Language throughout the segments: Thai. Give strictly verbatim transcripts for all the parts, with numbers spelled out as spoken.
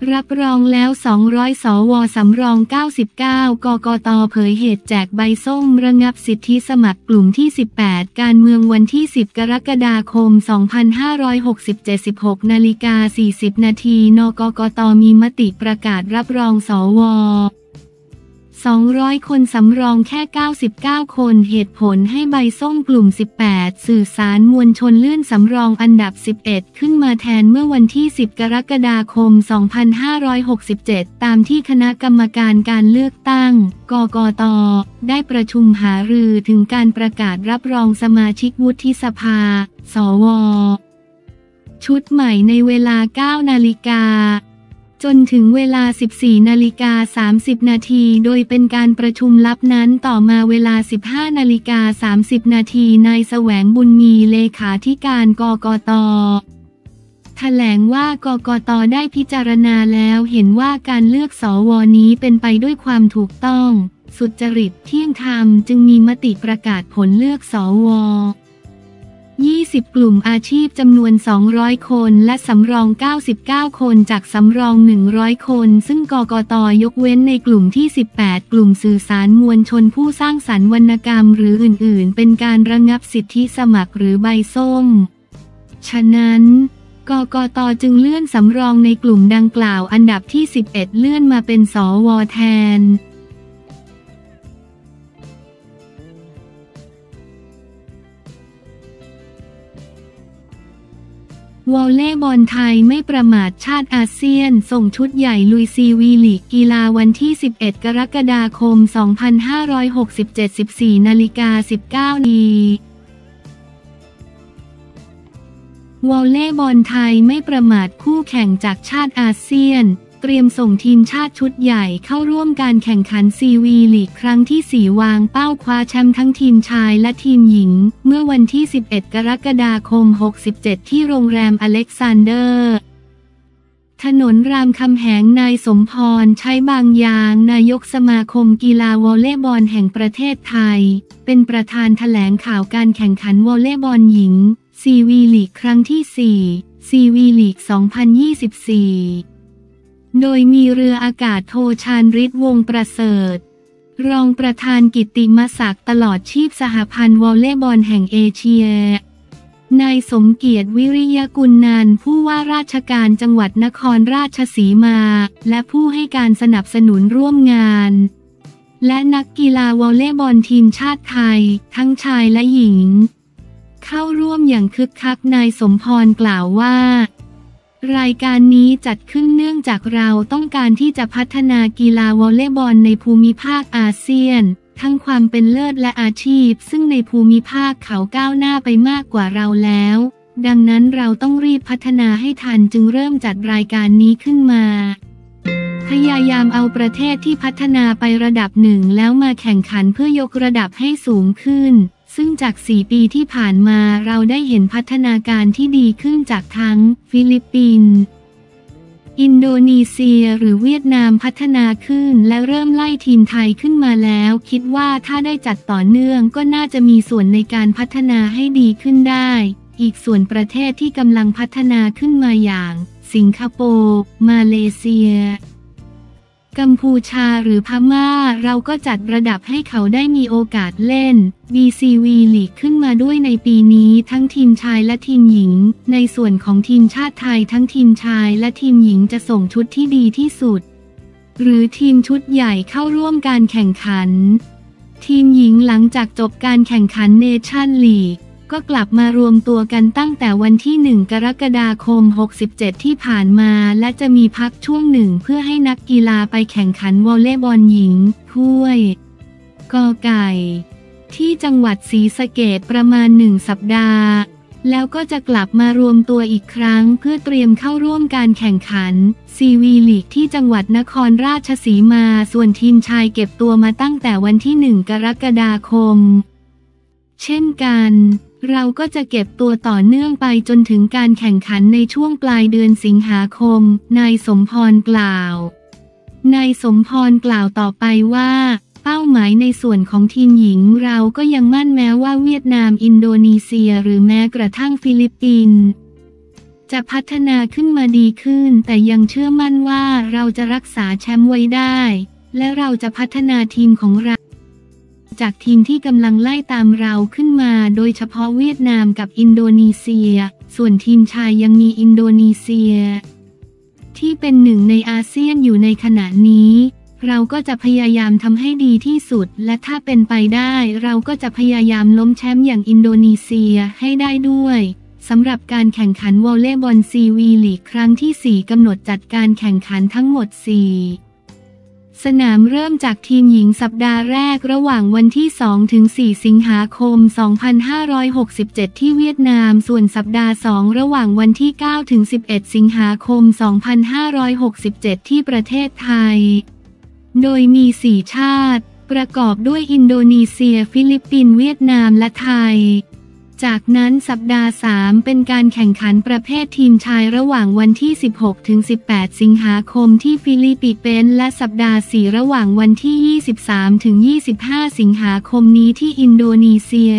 รับรองแล้วสองร้อยสวสำรองเก้าสิบเก้ากกต.เผยเหตุแจกใบส้มระงับสิทธิสมัครกลุ่มที่สิบแปดการเมืองวันที่สิบกรกฎาคมสองพันห้าร้อยหกสิบเจ็ด สิบหกนาฬิกาสี่สิบนาทีนกกต.มีมติประกาศรับรองสวสองร้อยคนสำรองแค่เก้าสิบเก้าคนเหตุผลให้ใบส้มกลุ่มสิบแปดสื่อสารมวลชนเลื่อนสำรองอันดับสิบเอ็ดขึ้นมาแทนเมื่อวันที่สิบกรกฎาคมสองพันห้าร้อยหกสิบเจ็ดตามที่คณะกรรมการการเลือกตั้งกกต.ได้ประชุมหารือถึงการประกาศรับรองสมาชิกวุฒิสภาสวชุดใหม่ในเวลา เก้านาฬิกาจนถึงเวลา สิบสี่นาฬิกาสามสิบนาทีโดยเป็นการประชุมลับนั้นต่อมาเวลา สิบห้านาฬิกาสามสิบนาทีนายแสวงบุญมีเลขาธิการกกต.แถลงว่ากกต.ได้พิจารณาแล้วเห็นว่าการเลือกสวนี้เป็นไปด้วยความถูกต้องสุจริตเที่ยงธรรมจึงมีมติประกาศผลเลือกสวยี่สิบกลุ่มอาชีพจำนวนสองร้อยคนและสำรองเก้าสิบเก้าคนจากสำรองหนึ่งร้อยคนซึ่งกกต.ยกเว้นในกลุ่มที่สิบแปดกลุ่มสื่อสารมวลชนผู้สร้างสรรค์วรรณกรรมหรืออื่นๆเป็นการระงับสิทธิสมัครหรือใบส้มฉะนั้นกกต.จึงเลื่อนสำรองในกลุ่มดังกล่าวอันดับที่สิบเอ็ดเลื่อนมาเป็นสวแทนวอลเลย์บอลไทยไม่ประมาทชาติอาเซียนส่งชุดใหญ่ลุยซีวีลีกกีฬาวันที่สิบเอ็ดกรกฎาคมสองพันห้าร้อยหกสิบเจ็ด สิบสี่นาฬิกาสิบเก้านาทีวอลเลย์บอลไทยไม่ประมาทคู่แข่งจากชาติอาเซียนเตรียมส่งทีมชาติชุดใหญ่เข้าร่วมการแข่งขันซีวีลีกครั้งที่สี่วางเป้าคว้าแชมป์ทั้งทีมชายและทีมหญิงเมื่อวันที่สิบเอ็ดกรกฎาคมหกสิบเจ็ดที่โรงแรมอเล็กซานเดอร์ถนนรามคำแหงนายสมพรใช้บางยางนายกสมาคมกีฬาวอลเลย์บอลแห่งประเทศไทยเป็นประธานแถลงข่าวการแข่งขันวอลเลย์บอลหญิงซีวีลีกครั้งที่สี่ซีวีลีกสองพันยี่สิบสี่โดยมีเรืออากาศโทชาญฤทธิ์วงศ์ประเสริฐรองประธานกิตติมศักดิ์ตลอดชีพสหพันธ์วอลเลย์บอลแห่งเอเชียนายสมเกียรติวิริยกุลนันท์ผู้ว่าราชการจังหวัดนครราชสีมาและผู้ให้การสนับสนุนร่วมงานและนักกีฬาวอลเลย์บอลทีมชาติไทยทั้งชายและหญิงเข้าร่วมอย่างคึกคักนายสมพรกล่าวว่ารายการนี้จัดขึ้นเนื่องจากเราต้องการที่จะพัฒนากีฬาวอลเลย์บอลในภูมิภาคอาเซียนทั้งความเป็นเลิศและอาชีพซึ่งในภูมิภาคเขาก้าวหน้าไปมากกว่าเราแล้วดังนั้นเราต้องรีบพัฒนาให้ทันจึงเริ่มจัดรายการนี้ขึ้นมาพยายามเอาประเทศที่พัฒนาไประดับหนึ่งแล้วมาแข่งขันเพื่อยกระดับให้สูงขึ้นซึ่งจากสี่ปีที่ผ่านมาเราได้เห็นพัฒนาการที่ดีขึ้นจากทั้งฟิลิปปินส์อินโดนีเซียหรือเวียดนามพัฒนาขึ้นและเริ่มไล่ทีมไทยขึ้นมาแล้วคิดว่าถ้าได้จัดต่อเนื่องก็น่าจะมีส่วนในการพัฒนาให้ดีขึ้นได้อีกส่วนประเทศที่กำลังพัฒนาขึ้นมาอย่างสิงคโปร์มาเลเซียกัมพูชาหรือพม่าเราก็จัดระดับให้เขาได้มีโอกาสเล่น บี ซี วี ลีกขึ้นมาด้วยในปีนี้ทั้งทีมชายและทีมหญิงในส่วนของทีมชาติไทยทั้งทีมชายและทีมหญิงจะส่งชุดที่ดีที่สุดหรือทีมชุดใหญ่เข้าร่วมการแข่งขันทีมหญิงหลังจากจบการแข่งขันเนชั่นลีกก็กลับมารวมตัวกันตั้งแต่วันที่หนึ่งกรกฎาคมหกสิบเจ็ดที่ผ่านมาและจะมีพักช่วงหนึ่งเพื่อให้นักกีฬาไปแข่งขันวอลเลย์บอลหญิงถ้วยกอไก่ที่จังหวัดศรีสะเกษประมาณหนึ่งสัปดาห์แล้วก็จะกลับมารวมตัวอีกครั้งเพื่อเตรียมเข้าร่วมการแข่งขันซีวีลีกที่จังหวัดนครราชสีมาส่วนทีมชายเก็บตัวมาตั้งแต่วันที่หนึ่งกรกฎาคมเช่นกันเราก็จะเก็บตัวต่อเนื่องไปจนถึงการแข่งขันในช่วงปลายเดือนสิงหาคมนายสมพรกล่าวนายสมพรกล่าวต่อไปว่าเป้าหมายในส่วนของทีมหญิงเราก็ยังมั่นแม้ว่าเวียดนามอินโดนีเซียหรือแม้กระทั่งฟิลิปปินส์จะพัฒนาขึ้นมาดีขึ้นแต่ยังเชื่อมั่นว่าเราจะรักษาแชมป์ไว้ได้และเราจะพัฒนาทีมของเราจากทีมที่กำลังไล่ตามเราขึ้นมาโดยเฉพาะเวียดนามกับอินโดนีเซียส่วนทีมชายยังมีอินโดนีเซียที่เป็นหนึ่งในอาเซียนอยู่ในขณะนี้เราก็จะพยายามทำให้ดีที่สุดและถ้าเป็นไปได้เราก็จะพยายามล้มแชมป์อย่างอินโดนีเซียให้ได้ด้วยสำหรับการแข่งขันวอลเลย์บอลซีวีลีกครั้งที่สี่กำหนดจัดการแข่งขันทั้งหมดสี่สนามเริ่มจากทีมหญิงสัปดาห์แรกระหว่างวันที่สองถึงสี่สิงหาคมสองพันห้าร้อยหกสิบเจ็ดที่เวียดนามส่วนสัปดาห์สองระหว่างวันที่เก้าถึงสิบเอ็ดสิงหาคมสองพันห้าร้อยหกสิบเจ็ดที่ประเทศไทยโดยมีสี่ชาติประกอบด้วยอินโดนีเซียฟิลิปปินส์เวียดนามและไทยจากนั้นสัปดาห์สามเป็นการแข่งขันประเภททีมชายระหว่างวันที่สิบหกถึงสิบแปดสิงหาคมที่ฟิลิปปินส์และสัปดาห์สี่ระหว่างวันที่ยี่สิบสามถึงยี่สิบห้าสิงหาคมนี้ที่อินโดนีเซีย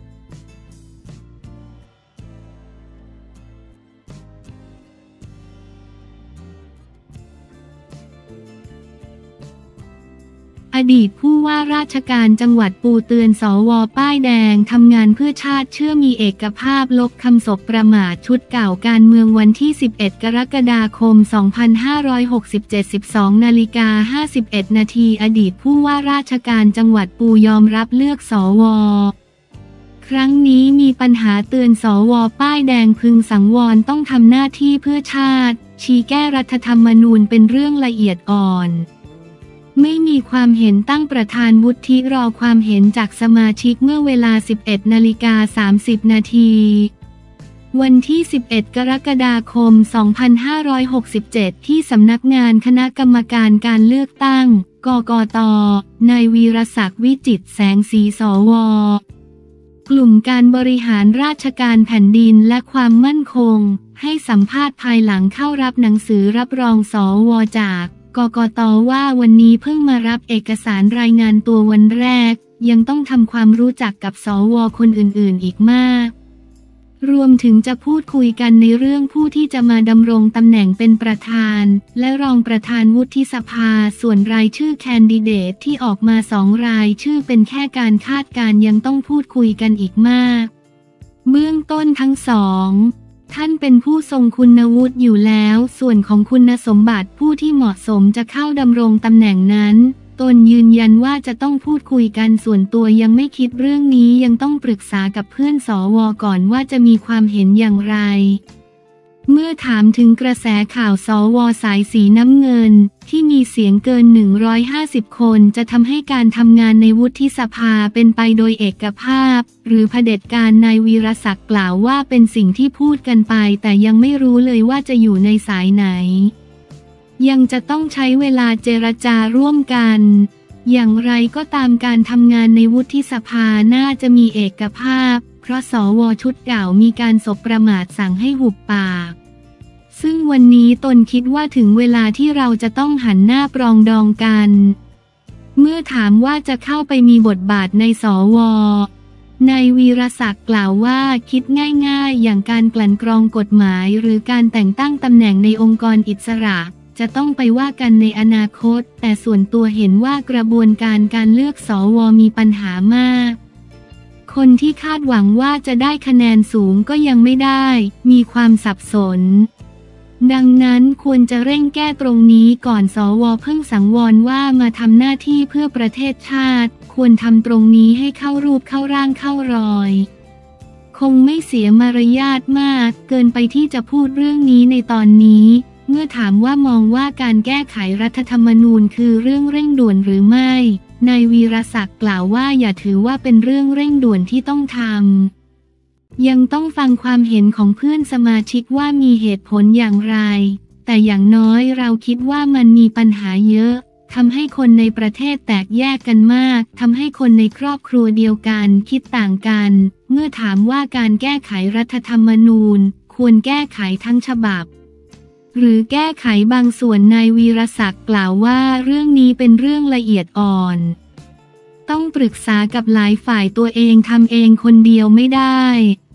อดีตผู้ว่าราชการจังหวัดปูเตือนสวป้ายแดงทำงานเพื่อชาติเชื่อมีเอกภาพลบคำสบประมาทชุดเก่าการเมืองวันที่สิบเอ็ดกรกฎาคมสองพันห้าร้อยหกสิบเจ็ด สิบสองนาฬิกาห้าสิบเอ็ดนาทีอดีตผู้ว่าราชการจังหวัดปูยอมรับเลือกสวครั้งนี้มีปัญหาเตือนสวป้ายแดงพึงสังวรต้องทำหน้าที่เพื่อชาติชี้แก้รัฐธรรมนูญเป็นเรื่องละเอียดอ่อนไม่มีความเห็นตั้งประธานวุฒิรอความเห็นจากสมาชิกเมื่อเวลา สิบเอ็ดนาฬิกาสามสิบนาทีวันที่สิบเอ็ดกรกฎาคมสองพันห้าร้อยหกสิบเจ็ดที่สำนักงานคณะกรรมการการเลือกตั้งกกต.นายวีรศักดิ์วิจิตรแสงสีสวกลุ่มการบริหารราชการแผ่นดินและความมั่นคงให้สัมภาษณ์ภายหลังเข้ารับหนังสือรับรองสวจากกกต.ว่าวันนี้เพิ่งมารับเอกสารรายงานตัววันแรกยังต้องทำความรู้จักกับสวคนอื่นๆอีกมากรวมถึงจะพูดคุยกันในเรื่องผู้ที่จะมาดำรงตำแหน่งเป็นประธานและรองประธานวุฒิสภาส่วนรายชื่อแคนดิเดตที่ออกมาสองรายชื่อเป็นแค่การคาดการณ์ยังต้องพูดคุยกันอีกมากเบื้องต้นทั้งสองท่านเป็นผู้ทรงคุณวุฒิอยู่แล้วส่วนของคุณสมบัติผู้ที่เหมาะสมจะเข้าดำรงตำแหน่งนั้นตนยืนยันว่าจะต้องพูดคุยกันส่วนตัวยังไม่คิดเรื่องนี้ยังต้องปรึกษากับเพื่อนสวก่อนว่าจะมีความเห็นอย่างไรเมื่อถามถึงกระแสข่าวสวสายสีน้ำเงินที่มีเสียงเกินหนึ่งร้อยห้าสิบคนจะทำให้การทำงานในวุฒิสภาเป็นไปโดยเอกภาพหรือเผด็จการนายวีรศักดิ์กล่าวว่าเป็นสิ่งที่พูดกันไปแต่ยังไม่รู้เลยว่าจะอยู่ในสายไหนยังจะต้องใช้เวลาเจรจาร่วมกันอย่างไรก็ตามการทำงานในวุฒิสภาน่าจะมีเอกภาพเพราะสวชุดเก่ามีการสบประมาทสั่งให้หุบปากซึ่งวันนี้ตนคิดว่าถึงเวลาที่เราจะต้องหันหน้าปรองดองกันเมื่อถามว่าจะเข้าไปมีบทบาทในสวนายวีรศักดิ์กล่าวว่าคิดง่ายๆอย่างการกลั่นกรองกฎหมายหรือการแต่งตั้งตำแหน่งในองค์กรอิสระจะต้องไปว่ากันในอนาคตแต่ส่วนตัวเห็นว่ากระบวนการการเลือกสวมีปัญหามากคนที่คาดหวังว่าจะได้คะแนนสูงก็ยังไม่ได้มีความสับสนดังนั้นควรจะเร่งแก้ตรงนี้ก่อนสวเพิ่งสังวรว่ามาทำหน้าที่เพื่อประเทศชาติควรทำตรงนี้ให้เข้ารูปเข้าร่างเข้ารอยคงไม่เสียมารยาทมากเกินไปที่จะพูดเรื่องนี้ในตอนนี้เมื่อถามว่ามองว่าการแก้ไขรัฐธรรมนูญคือเรื่องเร่งด่วนหรือไม่นายวีรศักดิ์กล่าวว่าอย่าถือว่าเป็นเรื่องเร่งด่วนที่ต้องทำยังต้องฟังความเห็นของเพื่อนสมาชิกว่ามีเหตุผลอย่างไรแต่อย่างน้อยเราคิดว่ามันมีปัญหาเยอะทำให้คนในประเทศแตกแยกกันมากทำให้คนในครอบครัวเดียวกันคิดต่างกันเมื่อถามว่าการแก้ไขรัฐธรรมนูญควรแก้ไขทั้งฉบับหรือแก้ไขบางส่วนนายวีรศักดิ์กล่าวว่าเรื่องนี้เป็นเรื่องละเอียดอ่อนต้องปรึกษากับหลายฝ่ายตัวเองทำเองคนเดียวไม่ได้